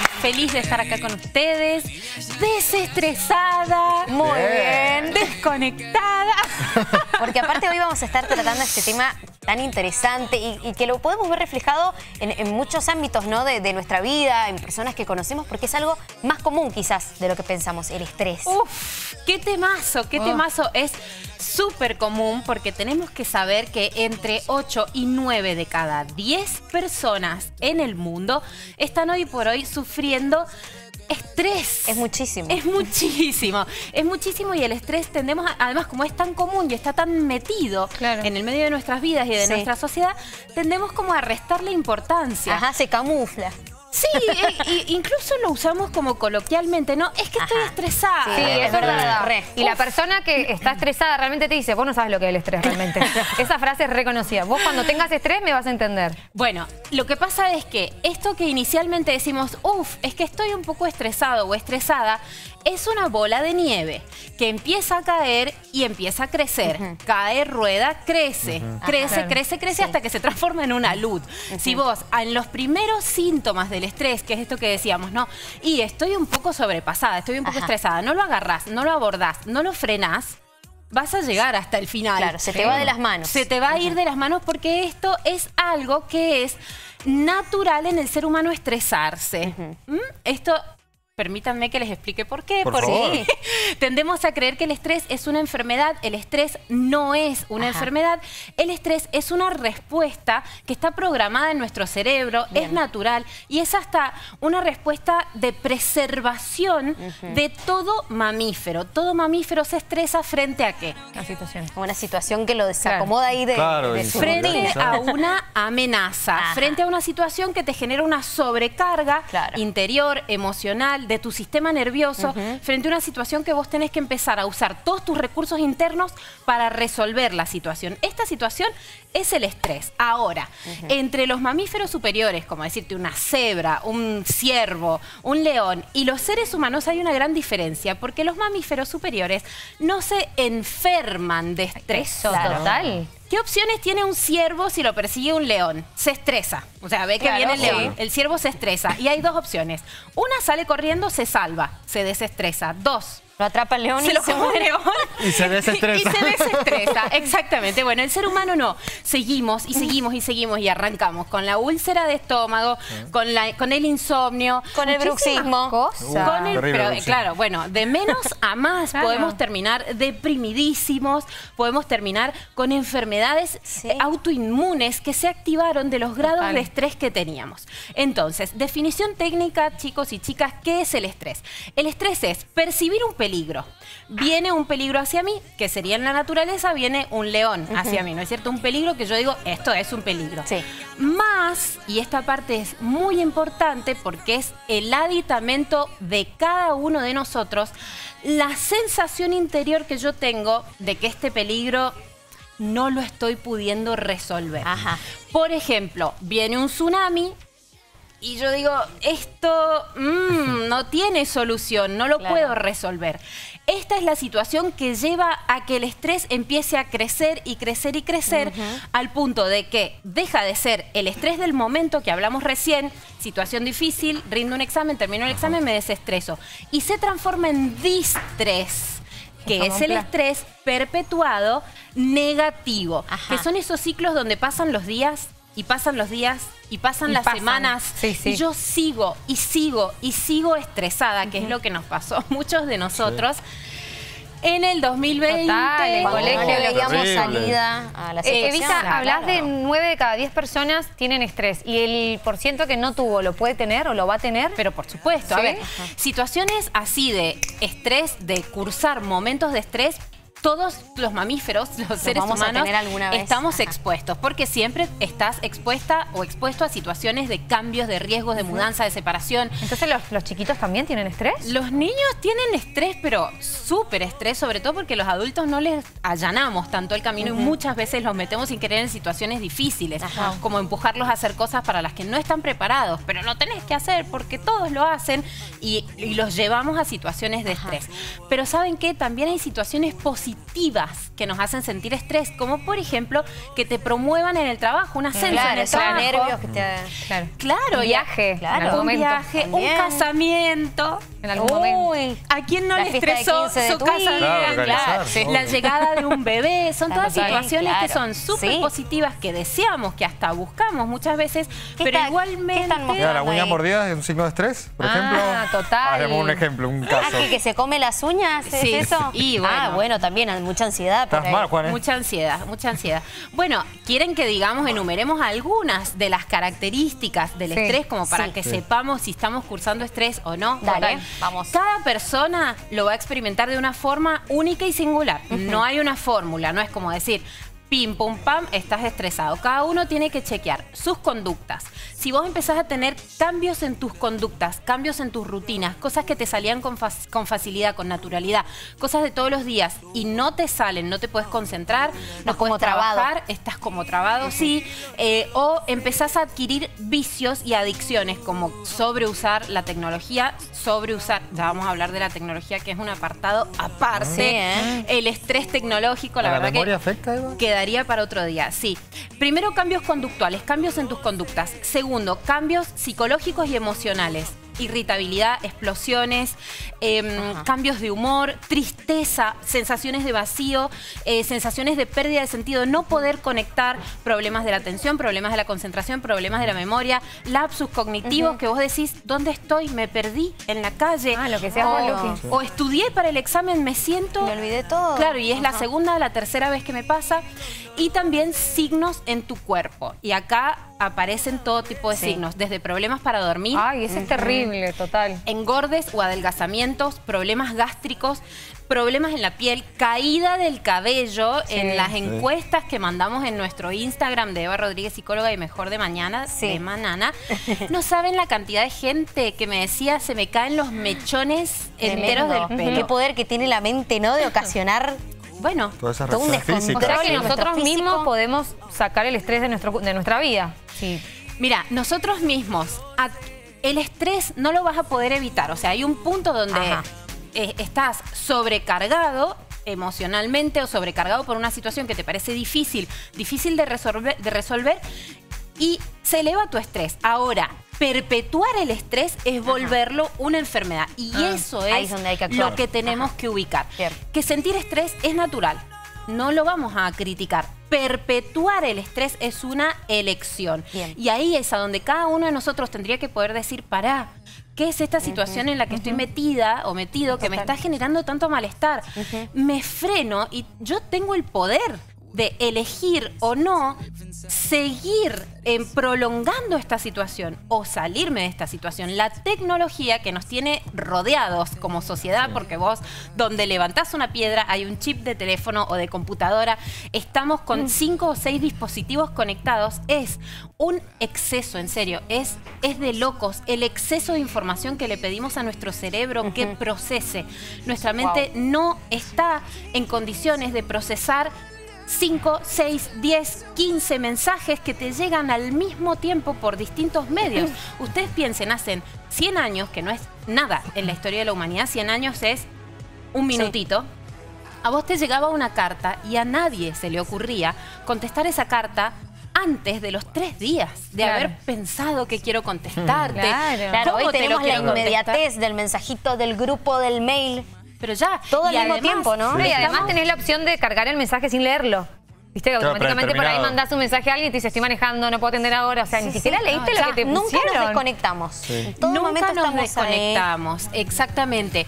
feliz de estar acá con ustedes, desestresada, muy bien, desconectada. Porque aparte hoy vamos a estar tratando este tema tan interesante y que lo podemos ver reflejado en muchos ámbitos, ¿no? de nuestra vida, en personas que conocemos, porque es algo más común quizás de lo que pensamos, el estrés. Uf, qué temazo, qué temazo. Es súper común porque tenemos que saber que entre 8 y 9 de cada 10 personas en el mundo están hoy por hoy sufriendo estrés. Es muchísimo. Es muchísimo. Es muchísimo y el estrés tendemos, además como es tan común y está tan metido en el medio de nuestras vidas y de nuestra sociedad, tendemos como a restarle importancia. Ajá, se camufla. Sí, incluso lo usamos como coloquialmente, ¿no? Es que estoy estresada. Sí, es verdad. Y la persona que está estresada realmente te dice, vos no sabes lo que es el estrés realmente. Esa frase es reconocida. Vos cuando tengas estrés me vas a entender. Bueno, lo que pasa es que esto que inicialmente decimos, es que estoy un poco estresado o estresada, es una bola de nieve que empieza a caer y empieza a crecer. Cae, rueda, crece. Crece hasta que se transforma en una luz. Si vos, en los primeros síntomas del estrés, que es esto que decíamos, ¿no? Y estoy un poco sobrepasada, estoy un poco estresada, no lo agarrás, no lo abordás, no lo frenás, vas a llegar hasta el final. Claro, se te va de las manos. Se te va a ir de las manos porque esto es algo que es natural en el ser humano estresarse. Esto... Permítanme que les explique por qué. Porque tendemos a creer que el estrés es una enfermedad. El estrés no es una enfermedad. El estrés es una respuesta que está programada en nuestro cerebro, es natural y es hasta una respuesta de preservación de todo mamífero. Todo mamífero se estresa frente a ¿qué? Una situación que lo desacomoda ahí de su frente a una amenaza, frente a una situación que te genera una sobrecarga interior, emocional, de tu sistema nervioso, frente a una situación que vos tenés que empezar a usar todos tus recursos internos para resolver la situación. Esta situación es el estrés. Ahora, entre los mamíferos superiores, como decirte una cebra, un ciervo, un león, y los seres humanos hay una gran diferencia, porque los mamíferos superiores no se enferman de estrés. Total. ¿Qué opciones tiene un ciervo si lo persigue un león? Se estresa. O sea, ve que viene el león. El ciervo se estresa. Y hay dos opciones. Una, sale corriendo, se salva, se desestresa. Dos, lo atrapa el león se lo come el león. Y se desestresa. Y se desestresa, exactamente. Bueno, el ser humano no. Seguimos y seguimos y seguimos y arrancamos con la úlcera de estómago, con el insomnio. Con el bruxismo. Pero claro, bueno, de menos a más podemos terminar deprimidísimos, podemos terminar con enfermedades autoinmunes que se activaron de los grados de estrés que teníamos. Entonces, definición técnica, chicos y chicas, ¿qué es el estrés? El estrés es percibir un peligro. Viene un peligro hacia mí, que sería en la naturaleza, viene un león hacia mí, ¿no es cierto? Un peligro que yo digo, esto es un peligro. Más, y esta parte es muy importante porque es el aditamento de cada uno de nosotros, la sensación interior que yo tengo de que este peligro no lo estoy pudiendo resolver. Por ejemplo, viene un tsunami y yo digo, esto no tiene solución, no lo puedo resolver. Esta es la situación que lleva a que el estrés empiece a crecer y crecer y crecer al punto de que deja de ser el estrés del momento que hablamos recién, situación difícil, rindo un examen, termino el examen, me desestreso. Y se transforma en distrés, que es el estrés perpetuado negativo, que son esos ciclos donde pasan los días y pasan los días y pasan las semanas y yo sigo y sigo y sigo estresada, que es lo que nos pasó a muchos de nosotros en el 2020. Total, en colegio veíamos salida a la situación. Evita, hablas de 9 de cada 10 personas tienen estrés y el % que no tuvo, ¿lo puede tener o lo va a tener? Pero por supuesto, a ver, situaciones así de estrés, de cursar momentos de estrés, todos los mamíferos, los seres humanos, estamos expuestos, porque siempre estás expuesta o expuesto a situaciones de cambios, de riesgos, de mudanza, de separación. Entonces, ¿los chiquitos también tienen estrés? Los niños tienen estrés, pero súper estrés, sobre todo porque los adultos no les allanamos tanto el camino y muchas veces los metemos sin querer en situaciones difíciles, como empujarlos a hacer cosas para las que no están preparados, pero lo tenés que hacer porque todos lo hacen y los llevamos a situaciones de estrés. Pero ¿saben qué? También hay situaciones positivas positivas que nos hacen sentir estrés, como por ejemplo que te promuevan en el trabajo, un ascenso en el trabajo. Nervios que te... Claro, un viaje, un viaje, un casamiento. En algún momento. ¿A quién no le estresó su casamiento? La llegada de un bebé. Son todas situaciones que son súper positivas, que deseamos, que hasta buscamos muchas veces, pero igualmente... Mira, la uña mordida es un signo de estrés, por ejemplo. Total. Haremos un ejemplo, un caso. Que se come las uñas, ¿es eso? Y bueno. Bueno, también hay mucha ansiedad. ¿Estás mal, Juan? Mucha ansiedad, mucha ansiedad. Bueno, quieren que digamos, enumeremos algunas de las características del estrés como para que sepamos si estamos cursando estrés o no. Dale, vamos. Cada persona lo va a experimentar de una forma única y singular. No hay una fórmula, no es como decir... pim, pum, pam, estás estresado. Cada uno tiene que chequear sus conductas. Si vos empezás a tener cambios en tus conductas, cambios en tus rutinas, cosas que te salían con facilidad, con naturalidad, cosas de todos los días y no te salen, no te puedes concentrar, no puedes trabajar, estás como trabado, o empezás a adquirir vicios y adicciones como sobreusar la tecnología, ya vamos a hablar de la tecnología que es un apartado aparte, el estrés tecnológico, la verdad que... memoria afecta, Eva? Quedaría para otro día, sí. Primero, cambios conductuales, cambios en tus conductas. Segundo, cambios psicológicos y emocionales. Irritabilidad, explosiones, cambios de humor, tristeza, sensaciones de vacío, sensaciones de pérdida de sentido, no poder conectar, problemas de la atención, problemas de la concentración, problemas de la memoria, lapsus cognitivos que vos decís, ¿dónde estoy? Me perdí en la calle. Lo que sea, o estudié para el examen, me siento... Me olvidé todo. Claro, y es la segunda, la tercera vez que me pasa. Y también signos en tu cuerpo. Y acá aparecen todo tipo de signos, desde problemas para dormir. Ay, ese es terrible, total. Engordes o adelgazamientos, problemas gástricos, problemas en la piel, caída del cabello. En las encuestas que mandamos en nuestro Instagram de Eva Rodríguez, psicóloga y Mejor de Mañana, de Manana, no saben la cantidad de gente que me decía, se me caen los mechones enteros del pelo. Qué poder que tiene la mente, ¿no? De ocasionar... Bueno, toda esa todo un física. O sea que nosotros mismos podemos sacar el estrés de nuestra vida. Sí. Mira, nosotros mismos, el estrés no lo vas a poder evitar. O sea, hay un punto donde estás sobrecargado emocionalmente o sobrecargado por una situación que te parece difícil de resolver y se eleva tu estrés. Ahora, perpetuar el estrés es volverlo una enfermedad. Y eso es donde hay que lo que tenemos que ubicar. Que sentir estrés es natural. No lo vamos a criticar. Perpetuar el estrés es una elección. Y ahí es a donde cada uno de nosotros tendría que poder decir, pará, ¿qué es esta situación en la que estoy metida o metido que me está generando tanto malestar? Me freno y yo tengo el poder de elegir o no seguir prolongando esta situación o salirme de esta situación. La tecnología que nos tiene rodeados como sociedad, porque vos donde levantás una piedra hay un chip de teléfono o de computadora, estamos con 5 o 6 dispositivos conectados, es un exceso, en serio, es de locos el exceso de información que le pedimos a nuestro cerebro que procese. Nuestra mente no está en condiciones de procesar 5, 6, 10, 15 mensajes que te llegan al mismo tiempo por distintos medios. Ustedes piensen, hacen 100 años, que no es nada en la historia de la humanidad, 100 años es un minutito. A vos te llegaba una carta y a nadie se le ocurría contestar esa carta antes de los 3 días de haber pensado que quiero contestarte. Claro, hoy tenemos la inmediatez del mensajito, del grupo, del mail. Pero ya, todo al mismo tiempo, ¿no? Y además tenés la opción de cargar el mensaje sin leerlo. Viste que automáticamente por ahí mandás un mensaje a alguien y te dice, estoy manejando, no puedo atender ahora. O sea, ni siquiera leíste lo que te pusieron. Nunca nos desconectamos. En todo momento nos desconectamos, exactamente.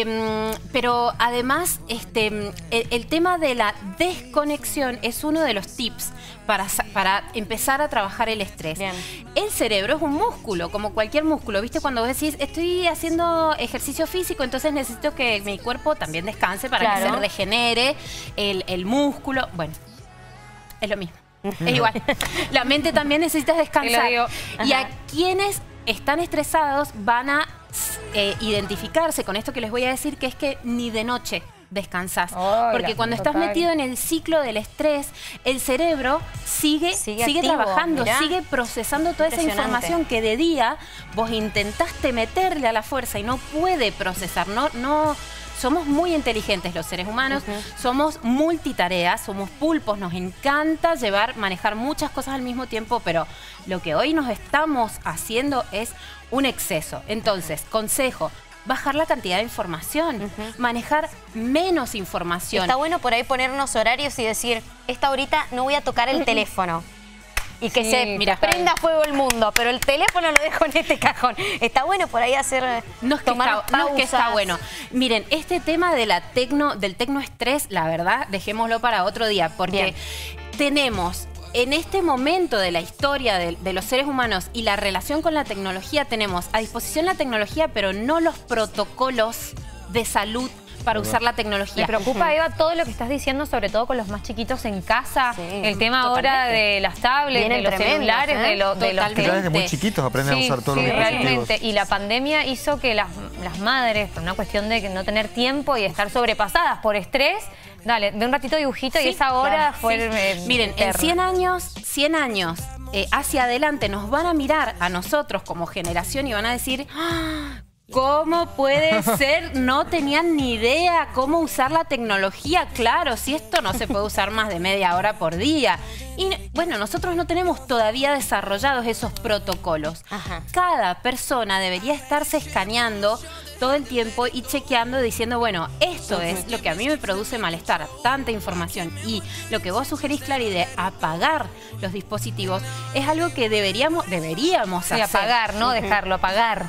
Pero además, el tema de la desconexión es uno de los tips para empezar a trabajar el estrés. El cerebro es un músculo, como cualquier músculo. ¿Viste? Cuando vos decís, estoy haciendo ejercicio físico, entonces necesito que mi cuerpo también descanse para que se regenere el músculo. Bueno, es lo mismo. Es igual. La mente también necesita descansar. Y a quienes están estresados van a identificarse con esto que les voy a decir, que es que ni de noche descansás. Porque cuando estás metido en el ciclo del estrés, el cerebro sigue trabajando, sigue procesando toda esa información que de día vos intentaste meterle a la fuerza y no puede procesar, no somos muy inteligentes los seres humanos, somos multitareas, somos pulpos, nos encanta manejar muchas cosas al mismo tiempo, pero lo que hoy nos estamos haciendo es un exceso. Entonces, consejo, bajar la cantidad de información, manejar menos información. Está bueno por ahí ponernos horarios y decir, esta horita no voy a tocar el teléfono. Y que se prenda fuego el mundo, pero el teléfono lo dejo en este cajón. Está bueno por ahí hacer tomar pausas. No es que está bueno. Miren, este tema de del tecnoestrés, la verdad, dejémoslo para otro día, porque tenemos en este momento de la historia de los seres humanos y la relación con la tecnología, tenemos a disposición la tecnología, pero no los protocolos de salud para usar la tecnología. Me preocupa, Eva, todo lo que estás diciendo, sobre todo con los más chiquitos en casa. El tema ahora de las tablets, de los celulares, de los desde muy chiquitos aprenden a usar todos los dispositivos. Realmente. Y la pandemia hizo que las madres, por una cuestión de no tener tiempo y de estar sobrepasadas por estrés, dale, de un ratito dibujito y esa hora fue... Miren, en 100 años hacia adelante nos van a mirar a nosotros como generación y van a decir... ¿Cómo puede ser? No tenían ni idea cómo usar la tecnología. Claro, si esto no se puede usar más de media hora por día. Y bueno, nosotros no tenemos todavía desarrollados esos protocolos. Cada persona debería estarse escaneando todo el tiempo y chequeando, diciendo, bueno, esto es lo que a mí me produce malestar, tanta información. Y lo que vos sugerís, Clary, de apagar los dispositivos, es algo que deberíamos hacer. Apagar, no dejarlo, apagar.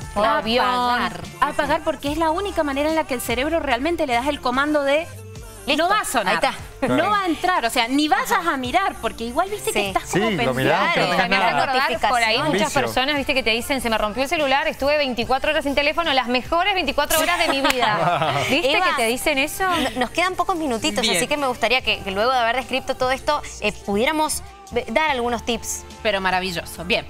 Apagar, porque es la única manera en la que el cerebro realmente le das el comando de... Listo. No va a sonar, ahí está. No va a entrar, o sea, ni vayas a mirar, porque igual viste que estás como lo mirás, pensando. pero Me hace acordar por ahí muchas vicio. personas, viste, que te dicen, se me rompió el celular, estuve 24 horas sin teléfono, las mejores 24 horas de mi vida. ¿Viste Eva, que te dicen eso? Nos quedan pocos minutitos, así que me gustaría que luego de haber descrito todo esto, pudiéramos dar algunos tips. Pero maravilloso. Bien.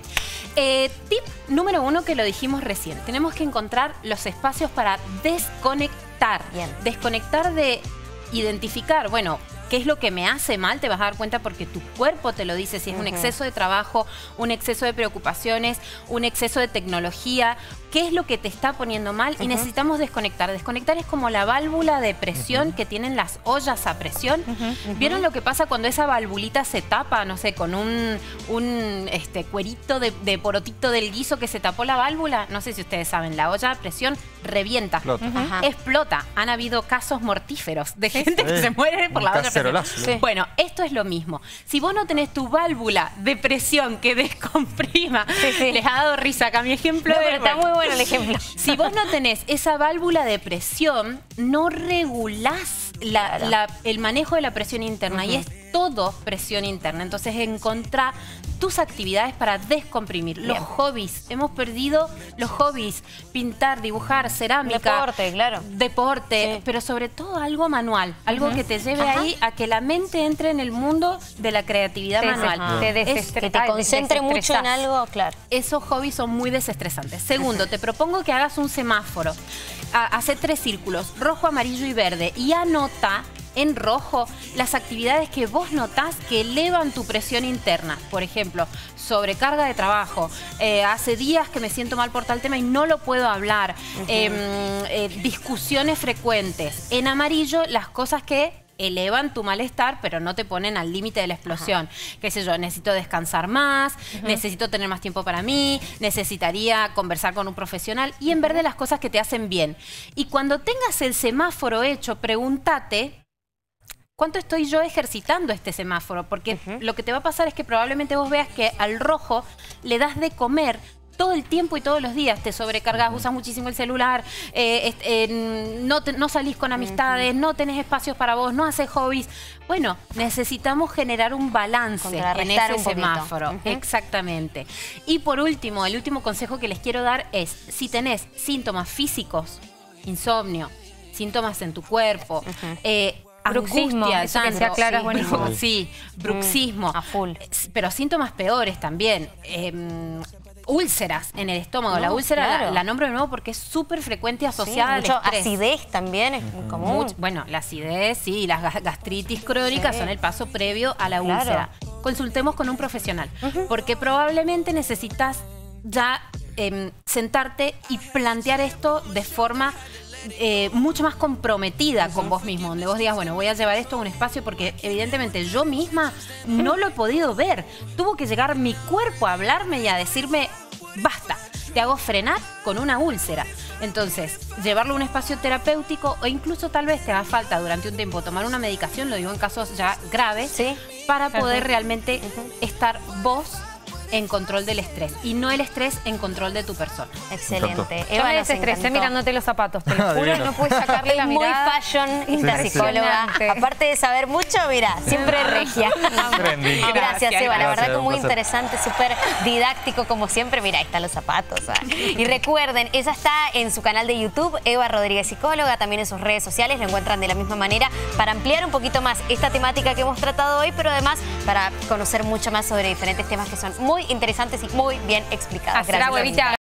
Tip número 1 que lo dijimos recién. Tenemos que encontrar los espacios para desconectar. Desconectar de identificar, bueno, qué es lo que me hace mal, te vas a dar cuenta porque tu cuerpo te lo dice, si es un exceso de trabajo, un exceso de preocupaciones, un exceso de tecnología, qué es lo que te está poniendo mal y necesitamos desconectar. Desconectar es como la válvula de presión que tienen las ollas a presión. ¿Vieron lo que pasa cuando esa valvulita se tapa, no sé, con un cuerito de porotito del guiso que se tapó la válvula? No sé si ustedes saben, la olla a presión revienta. Explota. Han habido casos mortíferos de gente que se muere por la olla a presión. Bueno, esto es lo mismo. Si vos no tenés tu válvula de presión que descomprima, les ha dado risa acá mi ejemplo. No, pero está muy bueno el ejemplo. Si vos no tenés esa válvula de presión, no regulás el manejo de la presión interna y es todo presión interna. Entonces encontrá tus actividades para descomprimir. Los hobbies. Hemos perdido los hobbies. Pintar, dibujar, cerámica. Deporte, claro. Deporte, pero sobre todo algo manual. Algo que te lleve ahí a que la mente entre en el mundo de la creatividad manual. Que te concentre mucho en algo, claro. Esos hobbies son muy desestresantes. Segundo, te propongo que hagas un semáforo. Hace 3 círculos, rojo, amarillo y verde. Y anota en rojo las actividades que vos notás que elevan tu presión interna. Por ejemplo, sobrecarga de trabajo, hace días que me siento mal por tal tema y no lo puedo hablar, discusiones frecuentes. En amarillo, las cosas que elevan tu malestar, pero no te ponen al límite de la explosión. Qué sé yo, necesito descansar más, necesito tener más tiempo para mí, necesitaría conversar con un profesional. Y en verde, las cosas que te hacen bien. Y cuando tengas el semáforo hecho, pregúntate, ¿cuánto estoy yo ejercitando este semáforo? Porque lo que te va a pasar es que probablemente vos veas que al rojo le das de comer todo el tiempo y todos los días. Te sobrecargas, usas muchísimo el celular, no salís con amistades, no tenés espacios para vos, no haces hobbies. Bueno, necesitamos generar un balance en ese semáforo. Exactamente. Y por último, el último consejo que les quiero dar es, si tenés síntomas físicos, insomnio, síntomas en tu cuerpo, bruxismo, angustia, eso que decía Clara es buenísimo. Sí, bruxismo. A full. Pero síntomas peores también. Úlceras en el estómago. La úlcera la nombro de nuevo porque es súper frecuente y asociada al estrés. Acidez también es muy común. Bueno, la acidez, y las gastritis crónicas son el paso previo a la úlcera. Consultemos con un profesional, porque probablemente necesitas ya sentarte y plantear esto de forma mucho más comprometida con vos mismo, donde vos digas, bueno, voy a llevar esto a un espacio porque evidentemente yo misma no lo he podido ver. Tuvo que llegar mi cuerpo a hablarme y a decirme, basta, te hago frenar con una úlcera. Entonces, llevarlo a un espacio terapéutico o incluso tal vez te haga falta durante un tiempo tomar una medicación, lo digo en casos ya graves, ¿sí? Para poder realmente estar vos en control del estrés y no el estrés en control de tu persona. Excelente. Yo me desestresé mirándote los zapatos, te lo juro, no puedes sacarle la mirada. Muy fashion esta psicóloga. Aparte de saber mucho, mira, siempre regia. Gracias, Eva. La verdad que muy interesante, súper didáctico como siempre. Mira, ahí están los zapatos. Y recuerden, ella está en su canal de YouTube, Eva Rodríguez Psicóloga, también en sus redes sociales, lo encuentran de la misma manera para ampliar un poquito más esta temática que hemos tratado hoy, pero además para conocer mucho más sobre diferentes temas que son muy interesantes y muy bien explicados. Gracias.